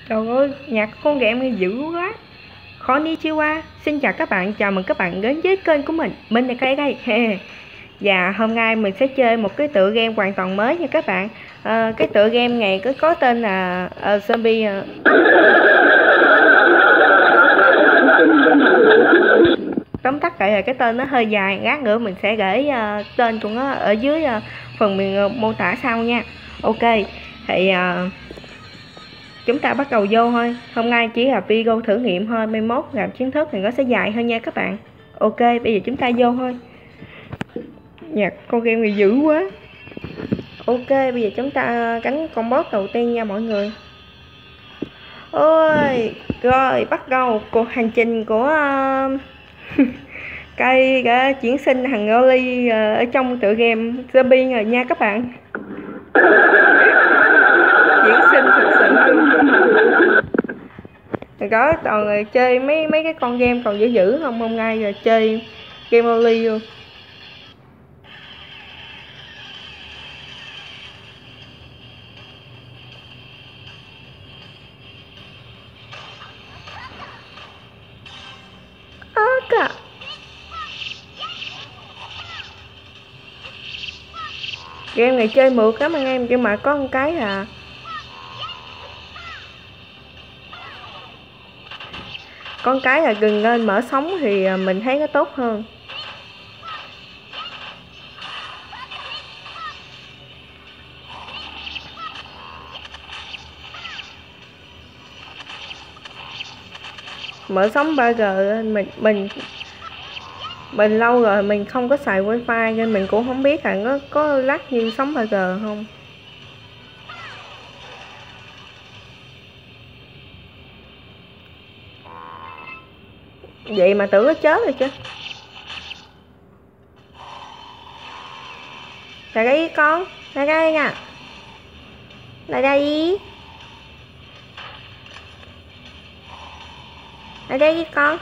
Trời ơi, nhạc con game nghe dữ quá. Konnichiwa, xin chào các bạn, chào mừng các bạn đến với kênh của mình là Cây đây. Và hôm nay mình sẽ chơi một cái tựa game hoàn toàn mới nha các bạn. Cái tựa game này có tên là Zombie. Tóm tắt lại là cái tên nó hơi dài, lát nữa mình sẽ để tên của nó ở dưới phần mô tả sau nha. Ok, thì chúng ta bắt đầu vô thôi. Hôm nay chỉ là video thử nghiệm thôi, mai mốt làm chính thức thì nó sẽ dài hơn nha các bạn. Ok, bây giờ chúng ta vô thôi. Nhạc con game này dữ quá. Ok, bây giờ chúng ta cắn con boss đầu tiên nha mọi người. Ôi, rồi bắt đầu cuộc hành trình của cây đã chuyển sinh thằng Oli ở trong tựa game zombie rồi nha các bạn. Chuyển sinh thật sự luôn. Có toàn rồi chơi mấy cái con game còn dữ dữ không, hôm nay rồi chơi game Oli luôn. Cả game này chơi mượt lắm anh em, nhưng mà có một cái là đừng nên mở sóng thì mình thấy nó tốt hơn. Mở sóng 3G mình lâu rồi mình không có xài wifi nên mình cũng không biết là nó có lắc như sóng 3G không. Vậy mà tưởng nó chết rồi chứ. Lại đây con, lại đây nè. Lại đây. Lại đây đi con.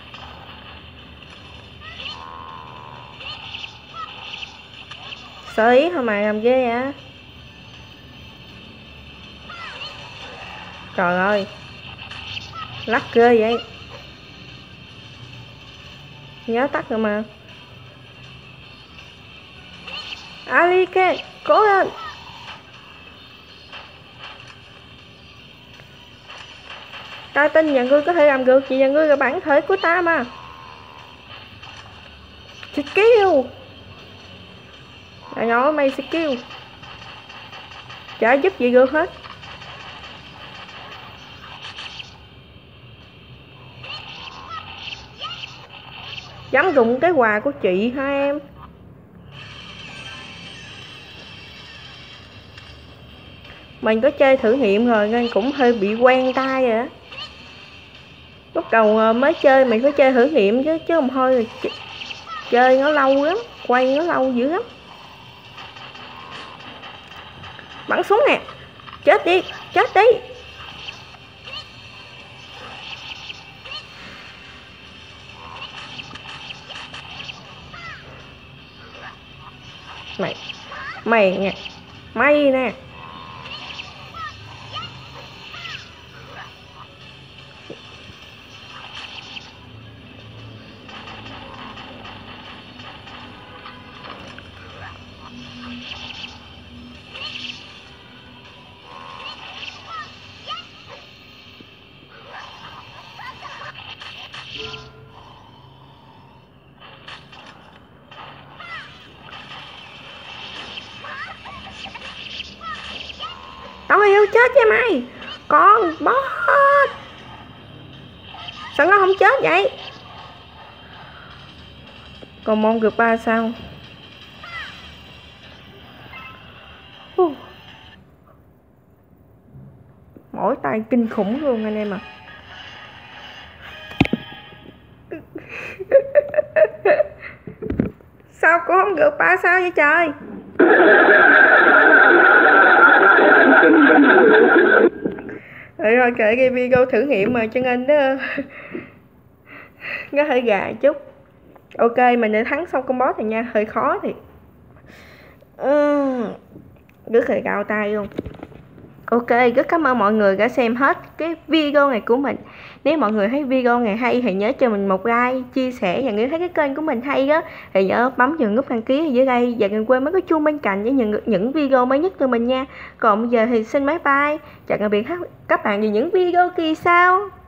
Sợ ý thôi mà làm ghê vậy. Trời ơi, lắc ghê vậy. Nhớ tắt rồi mà. Alike, cố lên. Ta tin nhà ngươi có thể làm được, vì nhà ngươi là bản thể của ta mà. Skill. Là nhỏ mày skill. Chả giúp gì được hết. Dám dùng cái quà của chị hả em? Mình có chơi thử nghiệm rồi nên cũng hơi bị quen tay rồi á. Lúc đầu mới chơi mình phải chơi thử nghiệm chứ không thôi chơi nó lâu lắm, quay nó lâu dữ lắm. Bắn súng nè. Chết đi, chết đi. Mày nè. Mày nè. Tao yêu chết với mày. Con boss. Sao nó không chết vậy? Còn môn được 3 sao? Mỗi tay kinh khủng luôn anh em à. Sao cũng không được 3 sao vậy trời? Rồi kể cái video thử nghiệm mà cho nên nó hơi gà chút. Ok, mình đã thắng xong con boss này nha, hơi khó thì rất là cao tay luôn. Ok, rất cảm ơn mọi người đã xem hết cái video này của mình. Nếu mọi người thấy video này hay thì nhớ cho mình một like, chia sẻ, và nếu thấy cái kênh của mình hay á thì nhớ bấm vào nút đăng ký ở dưới đây và đừng quên bấm cái chuông bên cạnh để nhận được những video mới nhất từ mình nha. Còn bây giờ thì xin bye bye, chào tạm biệt các bạn vào những video kỳ sau.